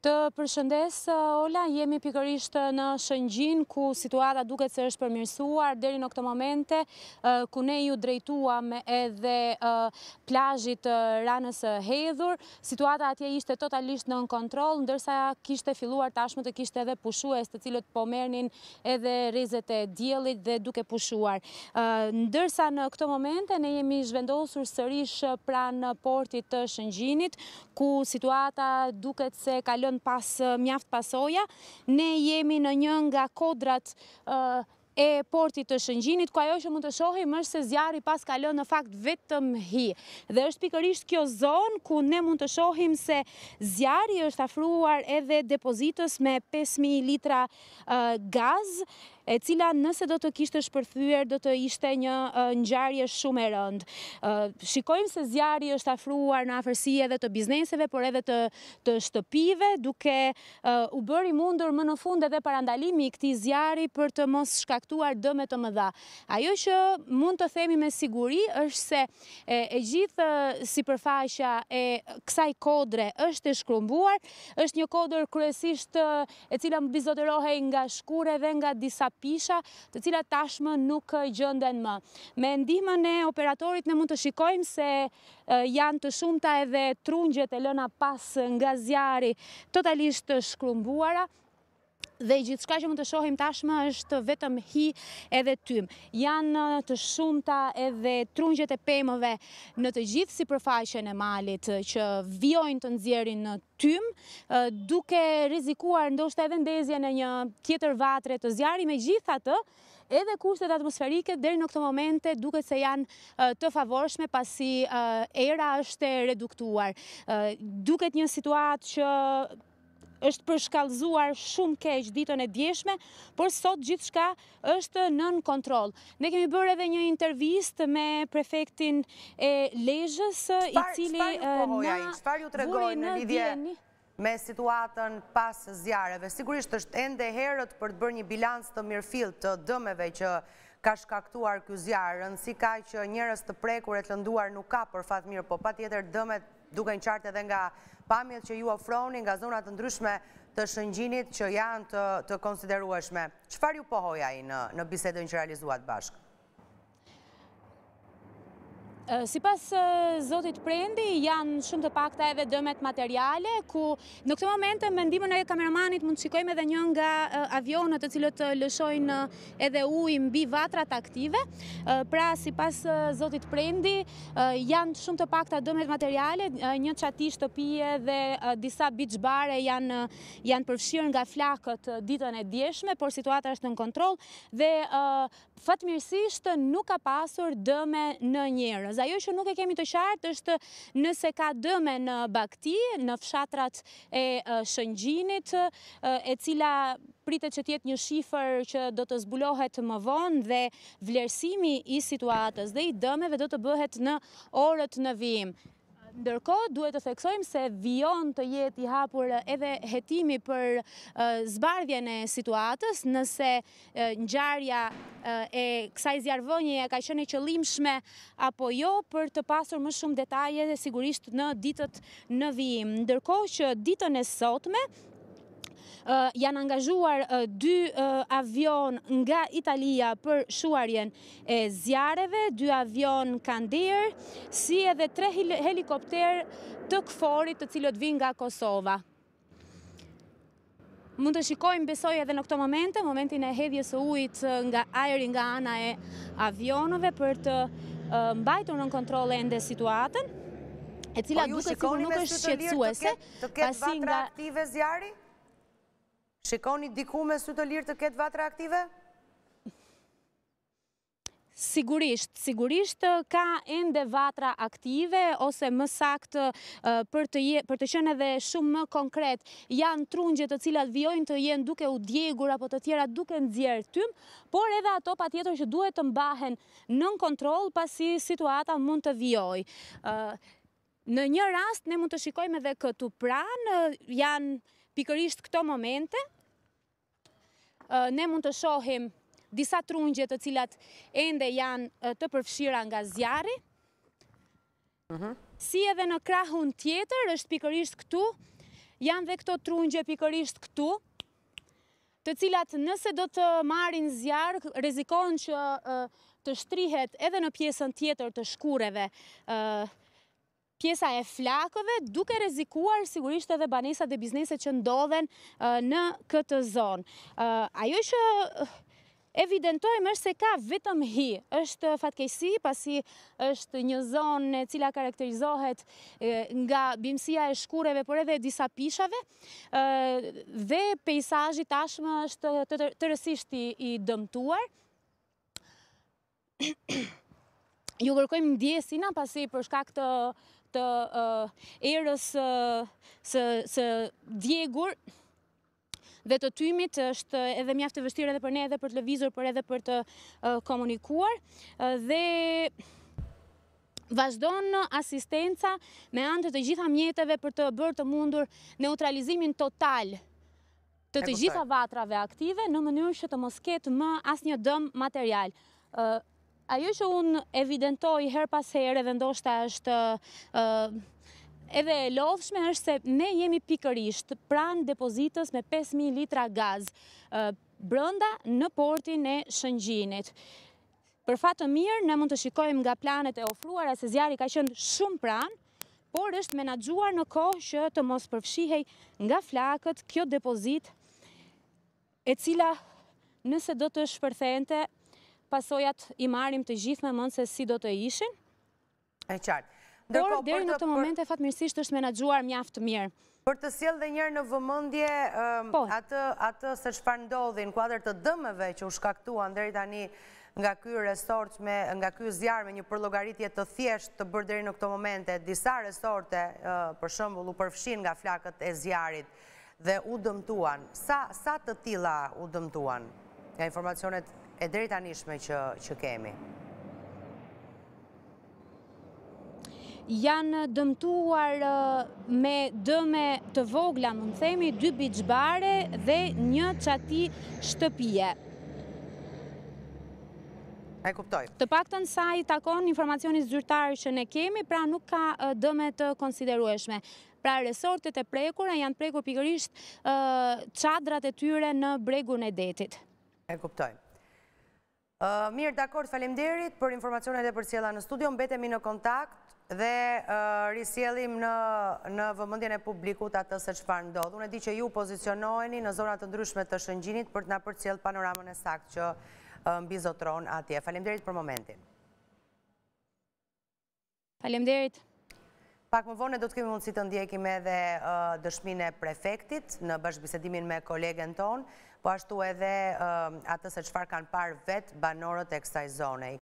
Të përshëndes, Ola, jemi pikërisht në Shëngjin, ku situata duket se është përmirësuar deri në këto momente, ku ne ju drejtuam edhe plazhit Ranës së Hedhur. Situata atje ishte totalisht nën kontroll, ndërsa kishte filluar tashmë të kishte edhe pushues, të cilët po merrnin edhe rrezet e diellit dhe duke pushuar. Ndërsa në këto momente ne jemi zhvendosur sërish pranë portit të Shëngjinit, ku situata duket se ka lënë pas mjaft pasoja. Ne jemi në një nga kodrat e portit të Shëngjinit, ku ajo që mund të shohim është se zjarri pas ka lënë në fakt vetëm hi. Dhe është pikërisht kjo zonë ku ne mund të shohim se zjarri është afruar edhe depozitës me 5.000 litra gaz, e cila nëse do të kishte shpërthyer do të ishte një ngjarje shumë e rëndë. Shikojmë se zjarri është afruar në afërsi edhe të bizneseve, por edhe të shtëpive, duke u bërë i mundur më në fund edhe parandalimi i këtij zjarri për të mos shkaktuar dëme të mëdha. Ajo që mund të themi me siguri është se e gjithë sipërfaqja e kësaj kodre është e shkrumbuar, është një kodër kryesisht e cila bizotërohej nga shkure dhe nga disa pisha, të cilat tashmë nuk gjenden më. Me ndihmën e operatorit ne mund të shikojmë se janë të shumta edhe trungjet e lëna pas nga zjarri totalisht të shkrumbuara. Dhe gjithçka që mund të shohim tashmë është vetëm hi edhe tym. Janë të shumta edhe trungjet e pemëve në të gjithë sipërfaqen e malit që vijojnë të nxjerrin në tym, duke rrezikuar ndoshta edhe ndezjen e një tjetër vatre të zjarrit. Megjithatë, edhe kushtet atmosferike deri në këto momente duket se janë të favorshme, pasi era është e reduktuar. Duket një situatë që është përshkallëzuar shumë keq ditën e djeshme, por sot gjithçka është nën kontroll. Ne kemi bërë edhe një intervistë me prefektin e Lezhës, i cili çfarë ju tregoi në lidhje me situatën pas zjarreve. Sigurisht është ende herët për të bërë një bilans të mirëfillt të dëmeve që ka shkaktuar ky zjarr, rëndësi ka që njerëz të prekur e të lënduar nuk ka për fat mirë, po patjetër dëmet duken qartë edhe nga pamjet që ju ofroni nga zonat të ndryshme të Shëngjinit që janë të konsiderueshme. Çfarë ju pohoi ai në bisedën që realizuat bashkë? Sipas zotit Prendi, janë shumë të pakta edhe dëmet materiale, ku në këtë moment me ndihmën e kameramanit mund të shikojmë edhe një nga avionët të cilët lëshojnë edhe ujë mbi vatrat aktive. Pra, sipas zotit Prendi, janë shumë të pakta dëmet materiale, një çati shtëpie dhe disa beach bare janë përfshirë nga flakët ditën e djeshme, por situata është në kontroll dhe fatmirësisht nuk ka pasur dëme në njerëz. Ajo që nuk e kemi të qartë është nëse ka dëme në Bakti, në fshatrat e Shëngjinit, e cila pritet që t'jetë një shifër që do të zbulohet më vonë dhe vlerësimi i situatës dhe i dëmeve do të bëhet në orët në vijim. Ndërkohë, duhet të theksojmë se vijon të jetë i hapur edhe hetimi për zbardhjen e situatës, nëse ngjarja e kësaj zjarrvënie ka qenë e qëllimshme apo jo, për të pasur më shumë detaje dhe sigurisht në ditët në vijim. Ndërkohë që ditën e sotme janë angazhuar 2 avion nga Italia për shuarjen e zjarreve, 2 avion Canadair, si edhe 3 helikopter të KFOR-it të cilët vinë nga Kosova. Mund të shikojmë, besoj edhe në këto momente, momentin e hedhjes së ujit nga ajri nga ana e avionëve për të mbajtur në kontroll ende situatën, e cila duket sikur nuk është shqetësuese, pasi nga aktive zjarri? Shikoni diku me sy të lirë të ketë vatra aktive? Sigurisht ka ende vatra aktive, ose më saktë për të qenë edhe shumë më konkret, janë trungje të cilat vijojnë të jenë duke u djegur apo të tjera duke nxjerrë tym, por edhe ato patjetër që duhet të mbahen nën kontroll pasi situata mund të vijojë. Në një rast ne mund të shikojmë edhe këtu pranë, janë pikërisht këto momente, ne mund të shohim disa trungje të cilat ende janë të përfshira nga zjarri, si edhe në krahun tjetër është pikërisht këtu janë dhe këto trungje pikërisht këtu, të cilat nëse do të marrin zjarr, rrezikojnë që të shtrihet edhe në pjesën tjetër të shkureve pjesa e flakëve, duke rrezikuar sigurisht edhe banesat dhe bizneset që ndodhen në këtë zonë. Ajo që evidentojmë është se ka vetëm hi, është fatkeqësi pasi është një zonë e cila karakterizohet nga bimësia e shkureve, por edhe disa pishave, dhe peizazhi tashmë është tërësisht i dëmtuar. Ju kërkojmë ndjesina pasi për shkak të erës së djegur dhe të tymit është edhe mjaft e vështirë edhe për ne, edhe për të lëvizur, por edhe për të komunikuar, dhe vazhdon asistenca me anë të gjitha mjeteve për të bërë të mundur neutralizimin total të gjitha vatrave aktive në mënyrë që të mos ketë më asnjë dëm material. Ajo që unë evidentoj her pas here dhe ndoshta është edhe e lodhshme është se ne jemi pikërisht pranë depozitës me 5.000 litra gaz brenda në portin e Shëngjinit. Për fat të mirë, ne mund të shikojmë nga planet e ofruara se zjarri ka qenë shumë pranë, por është menaxhuar në kohë që të mos përfshihej nga flakët kjo depozit, e cila nëse do të shpërthente, pasojat i marrim të gjithë me mend se si do të ishin. E qartë. Por deri në këtë moment e fatmirësisht është menaxhuar mjaft mirë. Për të sjellë dhe njërë në vëmendje atë se çfarë ndodhi në kuadër të dëmeve që u shkaktuan deri tani nga ky resort nga ky zjarr me një përllogaritje të thjeshtë të bërë deri në këtë moment, disa resorte për shembull u përfshin nga flakët e zjarrit dhe u dëmtuan. Sa të tilla u dëmtuan nga informacionet e deri tanishme që kemi? Janë dëmtuar me dëme të vogla, mund themi, 2 biçbare dhe 1 çati shtëpie. E kuptoj. Të paktën sa i takon informacionit zyrtar që ne kemi, pra nuk ka dëme të konsiderueshme. Pra resortet e prekura janë prekur pikërisht çadrat e tyre në bregun e detit. E kuptoj. Mirë, dakord, faleminderit për informacionet e përcjella në studio, mbetemi në kontakt dhe risjellim në vëmendjen e publikut atë se çfarë ndodh. Unë e di që ju pozicionoheni në zona të ndryshme të Shëngjinit për të na përcjell panoramën e saktë që mbizotron atje. Faleminderit për momentin. Faleminderit. Pak më vonë do të kemi mundësi të ndjekim edhe dëshminë e prefektit në bashkëbisedimin me kolegen ton, po ashtu edhe atë se çfarë kanë parë vetë banorët e kësaj zone.